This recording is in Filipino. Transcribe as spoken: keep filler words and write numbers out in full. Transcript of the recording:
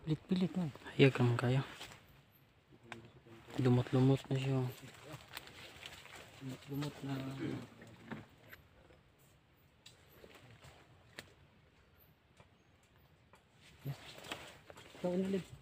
Pilit-pilit man. Hayag naman kayo. Lumot-lumot na siya. Lumot na. Ikaw na lips.